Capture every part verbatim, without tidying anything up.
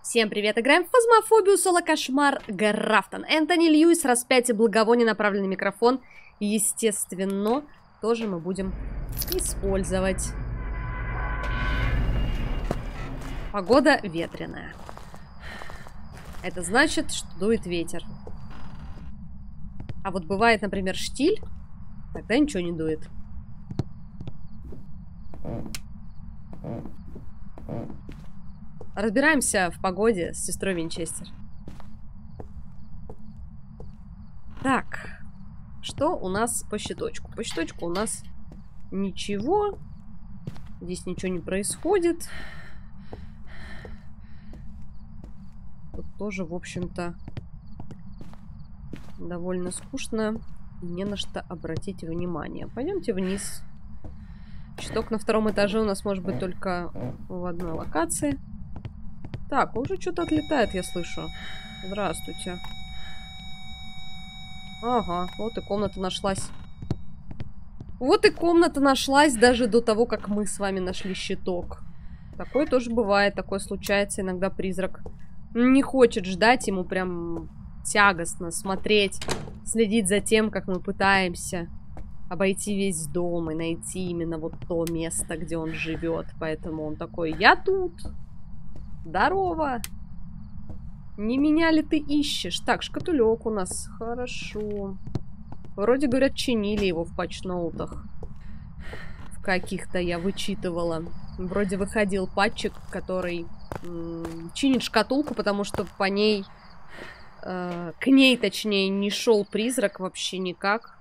Всем привет, играем в Фазмофобию, соло кошмар, Графтон. Энтони Льюис, распятие благовония, направленный микрофон. Естественно, тоже мы будем использовать. Погода ветреная. Это значит, что дует ветер. А вот бывает, например, штиль, тогда ничего не дует. Разбираемся в погоде с сестрой Винчестер. Так, что у нас по щиточку? По щиточку у нас ничего. Здесь ничего не происходит. Тут тоже, в общем-то, довольно скучно. И не на что обратить внимание. Пойдемте вниз. Щиток на втором этаже у нас может быть только в одной локации. Так, уже что-то отлетает, я слышу. Здравствуйте. Ага, вот и комната нашлась. Вот и комната нашлась даже до того, как мы с вами нашли щиток. Такое тоже бывает, такое случается. Иногда призрак не хочет ждать, ему прям тягостно смотреть, следить за тем, как мы пытаемся обойти весь дом и найти именно вот то место, где он живет. Поэтому он такой: я тут. Здорово! Не меня ли ты ищешь? Так, шкатулек у нас. Хорошо. Вроде, говорят, чинили его в патчноутах. В каких-то я вычитывала. Вроде выходил патчик, который чинит шкатулку, потому что по ней... Э, к ней, точнее, не шел призрак вообще никак.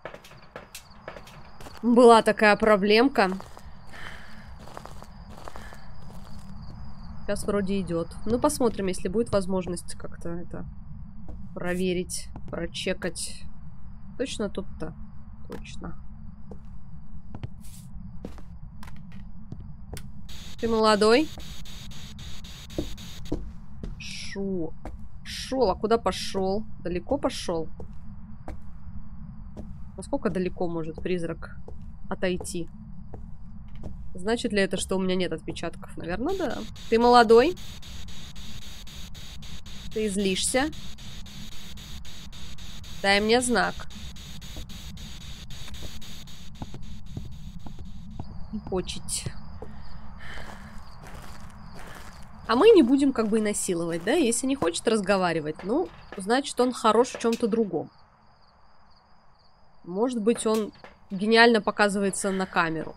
Была такая проблемка. Сейчас вроде идет. Ну, посмотрим, если будет возможность как-то это проверить, прочекать. Точно тут-то? Точно. Ты молодой? Шо? Шел, а куда пошел? Далеко пошел? Насколько далеко может призрак отойти? Значит ли это, что у меня нет отпечатков? Наверное, да. Ты молодой? Ты злишься? Дай мне знак. Не почить. А мы не будем как бы и насиловать, да? Если не хочет разговаривать, ну, значит, он хорош в чем-то другом. Может быть, он гениально показывается на камеру.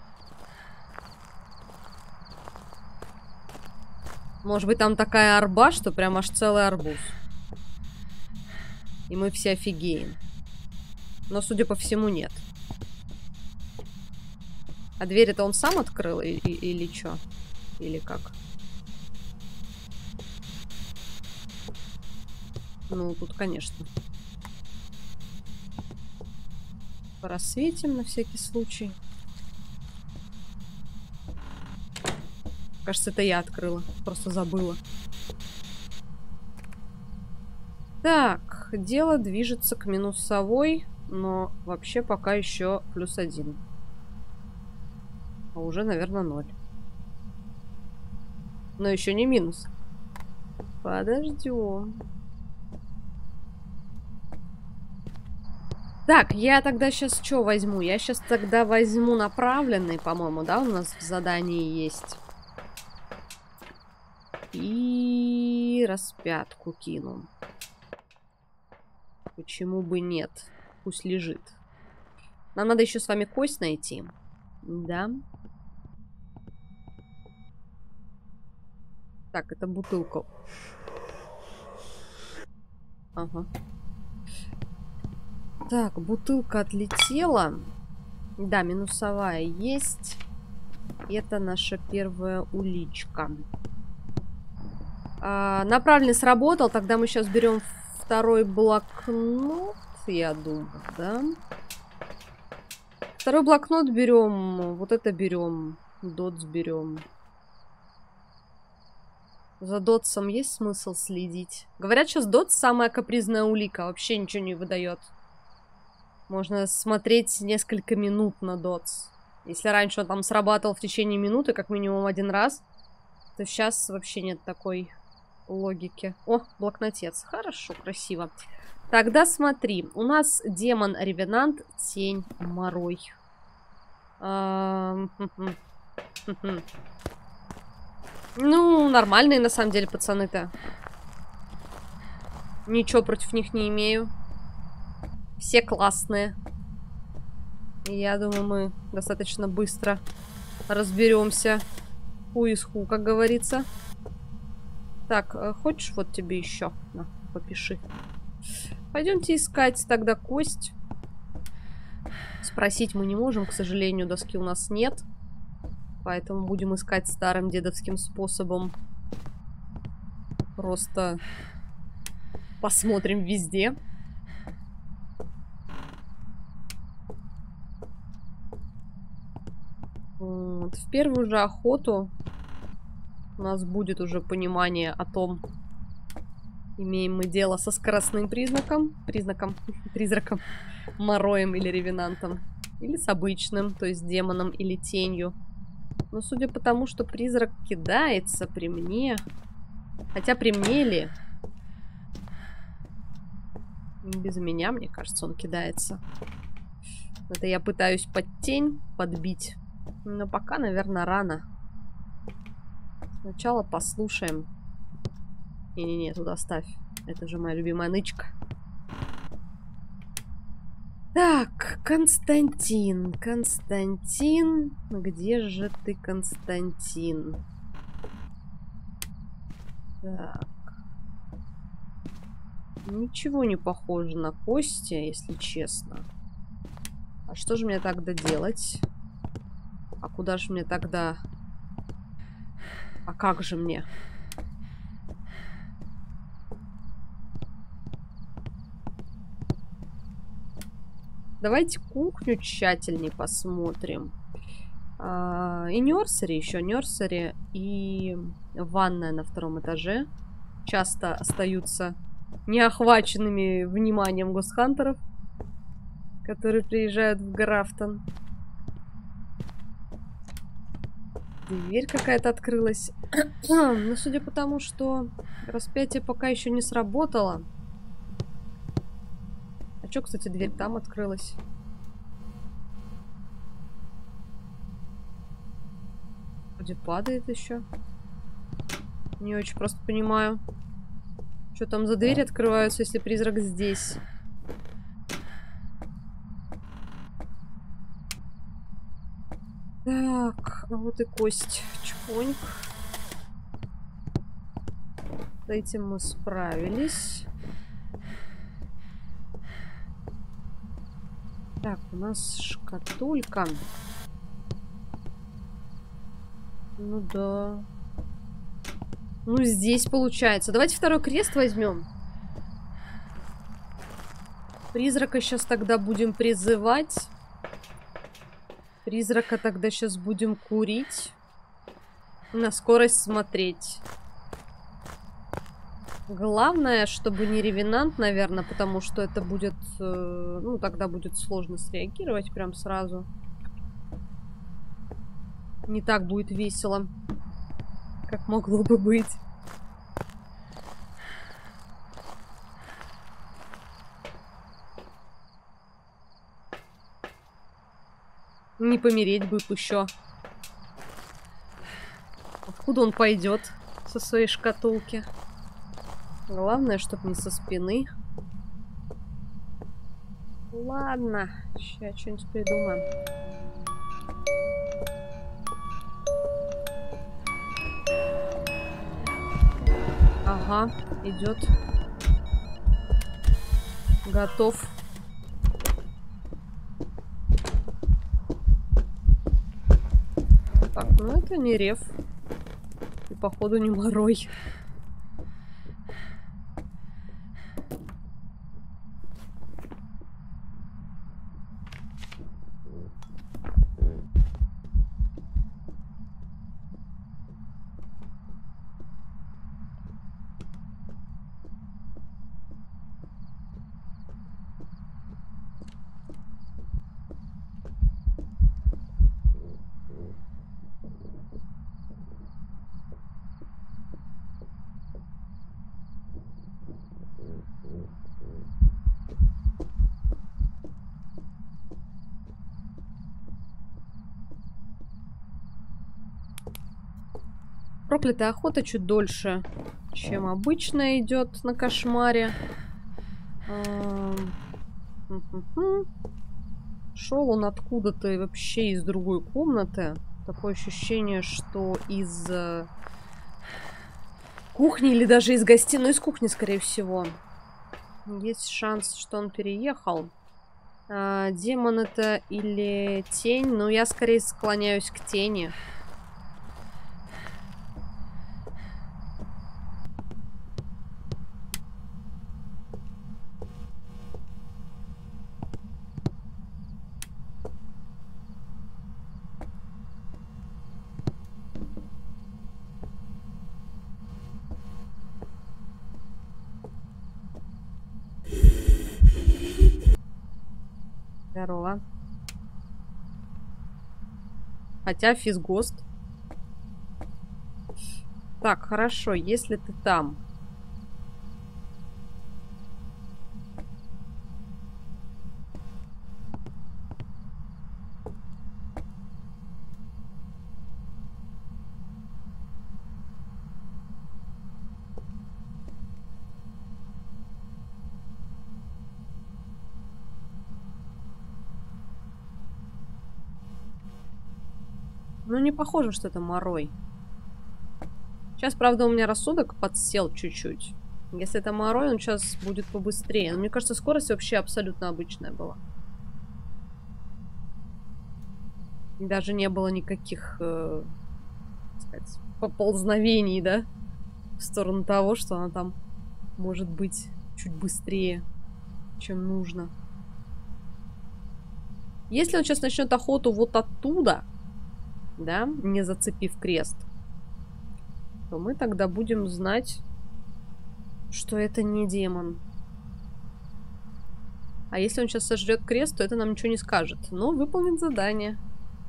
Может быть, там такая арба, что прям аж целый арбуз. И мы все офигеем. Но, судя по всему, нет. А дверь это он сам открыл или, или что? Или как? Ну, тут, конечно. Просветим на всякий случай. Кажется, это я открыла. Просто забыла. Так, дело движется к минусовой, но вообще пока еще плюс один. А уже, наверное, ноль. Но еще не минус. Подождем. Так, я тогда сейчас что возьму? Я сейчас тогда возьму направленный, по-моему, да, у нас в задании есть. И распятку кину. Почему бы нет? Пусть лежит. Нам надо еще с вами кость найти. Да. Так, это бутылка. Ага. Так, бутылка отлетела. Да, минусовая есть. Это наша первая уличка. А, направленный сработал. Тогда мы сейчас берем второй блокнот, я думаю, да? Второй блокнот берем. Вот это берем. Дотс берем. За дотсом есть смысл следить? Говорят, сейчас дотс самая капризная улика. Вообще ничего не выдает. Можно смотреть несколько минут на дотс. Если раньше он там срабатывал в течение минуты, как минимум один раз, то сейчас вообще нет такой логике. О, блокнотец. Хорошо, красиво. Тогда смотри. У нас демон-ревенант, тень, морой. А, ну, нормальные на самом деле пацаны-то. Ничего против них не имею. Все классные. Я думаю, мы достаточно быстро разберемся. Ху из ху, как говорится. Так, хочешь, вот тебе еще? На, попиши. Пойдемте искать тогда кость. Спросить мы не можем, к сожалению, доски у нас нет. Поэтому будем искать старым дедовским способом. Просто посмотрим везде. Вот. В первую же охоту у нас будет уже понимание о том, имеем мы дело со скоростным признаком, признаком, призраком, мороем или ревенантом, или с обычным, то есть демоном или тенью. Но судя по тому, что призрак кидается при мне, хотя при мне ли? Без меня, мне кажется, он кидается. Это я пытаюсь под тень подбить. Но пока, наверное, рано. Сначала послушаем. Не-не-не, туда ставь. Это же моя любимая нычка. Так, Константин. Константин. Где же ты, Константин? Так. Ничего не похоже на кости, если честно. А что же мне тогда делать? А куда же мне тогда... А как же мне? Давайте кухню тщательнее посмотрим. А, и нерсери еще. Нерсери и ванная на втором этаже часто остаются неохваченными вниманием гостхантеров, которые приезжают в Графтон. Дверь какая-то открылась. Но судя по тому, что распятие пока еще не сработало. А что, кстати, дверь там открылась? Вроде падает еще. Не очень просто понимаю. Что там за двери открываются, если призрак здесь? Так, а вот и кость. Чпоньк. С этим мы справились. Так, у нас шкатулька. Ну да. Ну здесь получается. Давайте второй крест возьмем. Призрака сейчас тогда будем призывать. Призрака тогда сейчас будем курить. На скорость смотреть. Главное, чтобы не ревенант, наверное, потому что это будет... Э, ну, тогда будет сложно среагировать прям сразу. Не так будет весело, как могло бы быть. Не помереть бы еще. Откуда он пойдет со своей шкатулки? Главное, чтобы не со спины. Ладно, сейчас что-нибудь придумаем. Ага, идет. Готов. Так, ну это не рев. И походу не морой. проклятая охота чуть дольше, чем обычно идет на кошмаре. Шел он откуда-то и вообще из другой комнаты. Такое ощущение, что из кухни или даже из гостиной. Ну, из кухни, скорее всего. Есть шанс, что он переехал. А, демон это или тень? Ну, я скорее склоняюсь к тени. Здорово. Хотя физгост. Так, хорошо, если ты там. Ну, не похоже, что это Морой. Сейчас, правда, у меня рассудок подсел чуть-чуть. Если это Морой, он сейчас будет побыстрее. Но мне кажется, скорость вообще абсолютно обычная была. Даже не было никаких, э, так сказать, поползновений, да? В сторону того, что она там может быть чуть быстрее, чем нужно. Если он сейчас начнет охоту вот оттуда, да, не зацепив крест, то мы тогда будем знать, что это не демон. А если он сейчас сожрет крест, то это нам ничего не скажет. Но выполнит задание.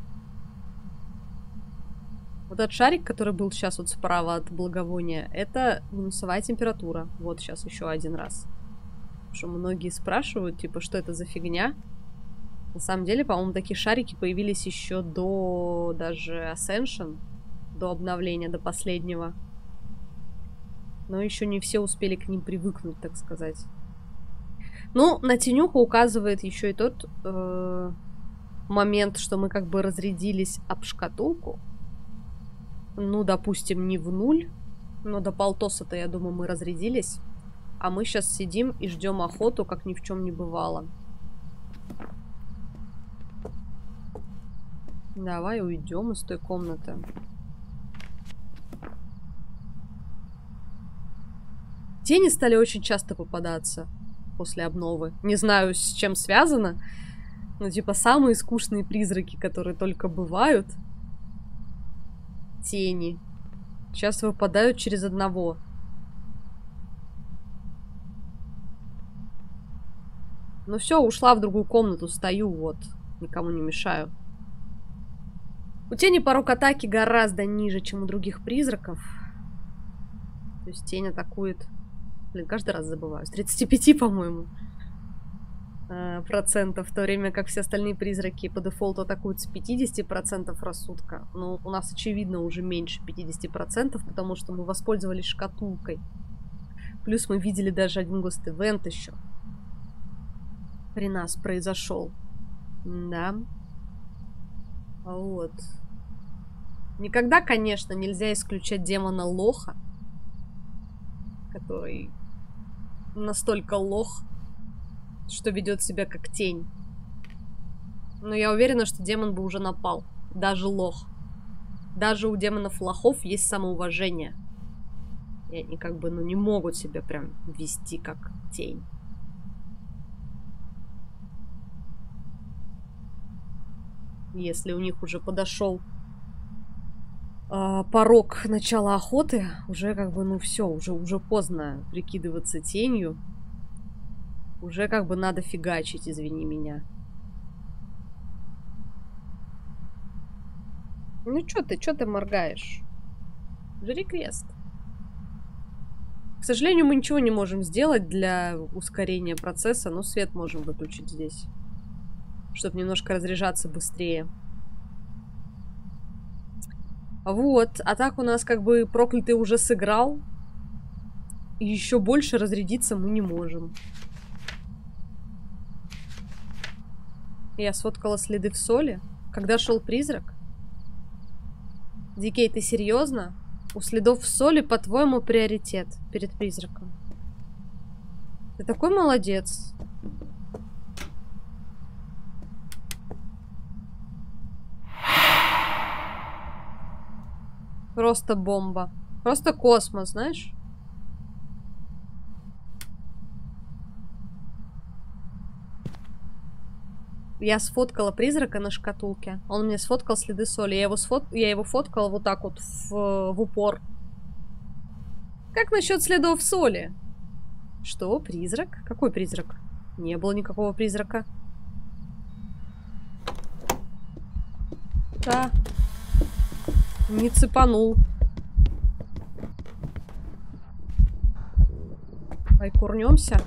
Вот этот шарик, который был сейчас вот справа от благовония, это минусовая температура. Вот сейчас еще один раз. Потому что многие спрашивают, типа, что это за фигня? На самом деле, по-моему, такие шарики появились еще до даже Ascension, до обновления, до последнего. Но еще не все успели к ним привыкнуть, так сказать. Ну, на тенюху указывает еще и тот э, момент, что мы как бы разрядились об шкатулку. Ну, допустим, не в нуль, но до полтоса-то, я думаю, мы разрядились. А мы сейчас сидим и ждем охоту, как ни в чем не бывало. Давай уйдем из той комнаты. Тени стали очень часто попадаться после обновы. Не знаю, с чем связано. Но типа самые скучные призраки, которые только бывают. Тени. Сейчас выпадают через одного. Ну все, ушла в другую комнату, стою вот. Никому не мешаю. У тени порог атаки гораздо ниже, чем у других призраков. То есть тень атакует... Блин, каждый раз забываю. С тридцати пяти, по-моему, процентов. В то время как все остальные призраки по дефолту атакуют с пятидесяти процентов рассудка. Но у нас, очевидно, уже меньше пятидесяти процентов, потому что мы воспользовались шкатулкой. Плюс мы видели даже один гост-ивент еще. При нас произошел. Да. Вот. Никогда, конечно, нельзя исключать демона лоха, который настолько лох, что ведет себя как тень. Но я уверена, что демон бы уже напал. Даже лох. Даже у демонов лохов есть самоуважение. И они как бы, ну, не могут себя прям вести как тень. Если у них уже подошел э, порог начала охоты, уже как бы, ну все, уже, уже поздно прикидываться тенью. Уже как бы надо фигачить, извини меня. Ну чё ты, чё ты моргаешь? Жри крест. К сожалению, мы ничего не можем сделать для ускорения процесса, но свет можем выключить здесь, чтобы немножко разряжаться быстрее. Вот, а так у нас как бы проклятый уже сыграл. И еще больше разрядиться мы не можем. Я сфоткала следы в соли. Когда шел призрак? Дикей, ты серьезно? У следов в соли, по-твоему, приоритет перед призраком. Ты такой молодец. Просто бомба. Просто космос, знаешь? Я сфоткала призрака на шкатулке. Он мне сфоткал следы соли. Я его, сфот... я его фоткала вот так вот в... в упор. Как насчет следов соли? Что? Призрак? Какой призрак? Не было никакого призрака. Да. Не цепанул. Давай курнемся.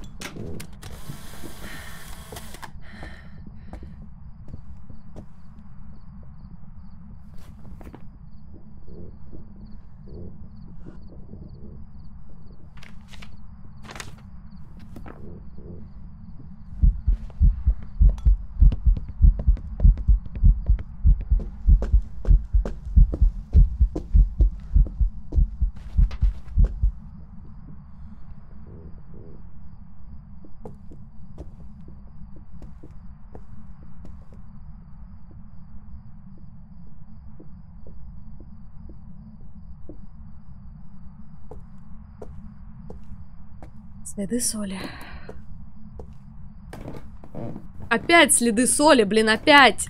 Следы соли. Опять следы соли, блин, опять!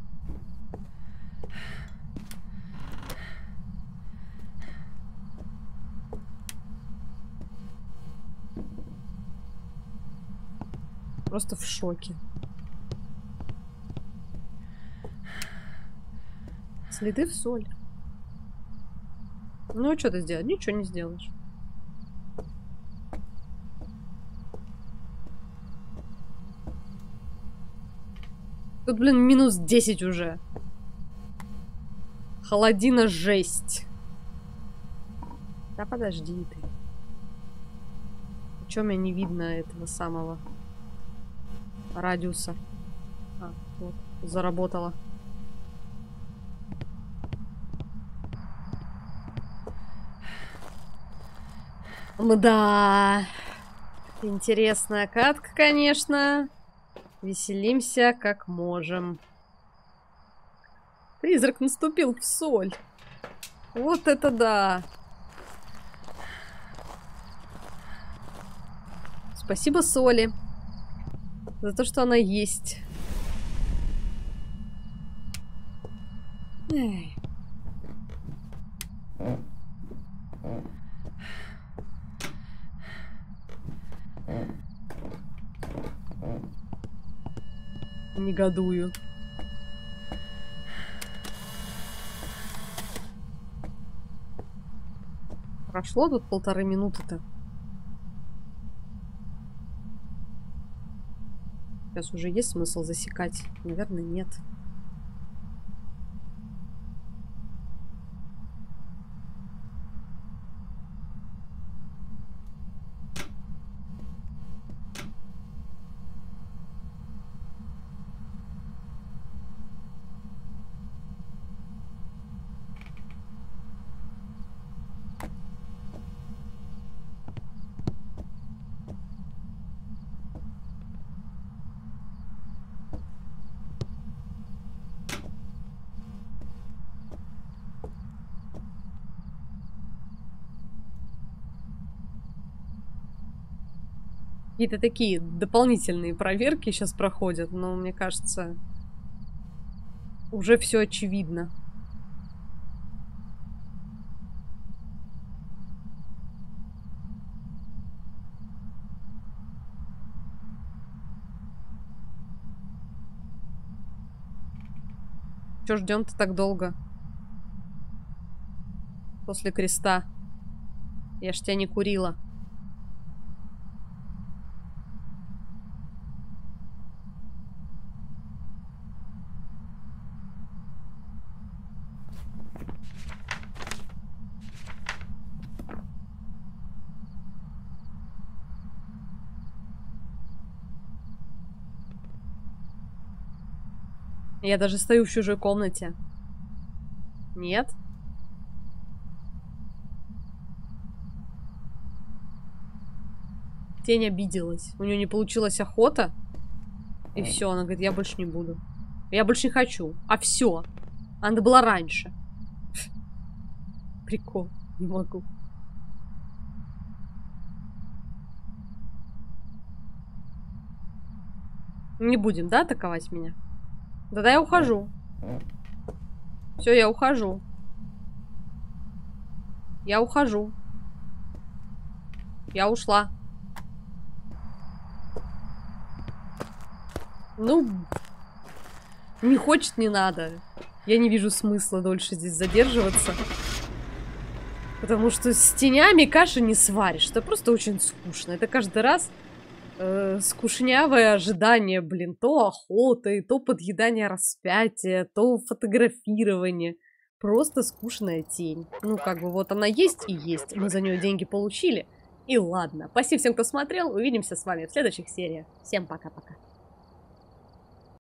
Просто в шоке. Следы в соль. Ну, что ты сделать? Ничего не сделаешь. Тут, блин, минус десять уже. Холодина жесть. Да подожди ты. Чё мне не видно этого самого радиуса? А, вот, заработала. Ну да. Интересная катка, конечно. Веселимся как можем. Призрак наступил в соль. Вот это да. Спасибо соли. За то, что она есть. Эй. Негодую. Прошло тут полторы минуты-то. Сейчас уже есть смысл засекать? Наверное, нет. Какие-то такие дополнительные проверки сейчас проходят, но мне кажется, уже все очевидно. Чё ждем-то так долго? После креста. Я ж тебя не курила. Я даже стою в чужой комнате. Нет? Тень обиделась. У нее не получилась охота. И все, она говорит, я больше не буду. Я больше не хочу. А все. Она была раньше. Прикол. Не могу. Не будем, да, атаковать меня? Тогда я ухожу. Все, я ухожу. Я ухожу. Я ушла. Ну, не хочет, не надо. Я не вижу смысла дольше здесь задерживаться. Потому что с тенями каши не сваришь. Это просто очень скучно. Это каждый раз э, скучнявое ожидание, блин. То охоты, то подъедание распятия, то фотографирование. Просто скучная тень. Ну, как бы вот она есть и есть. Мы за нее деньги получили. И ладно. Спасибо всем, кто смотрел. Увидимся с вами в следующих сериях. Всем пока-пока.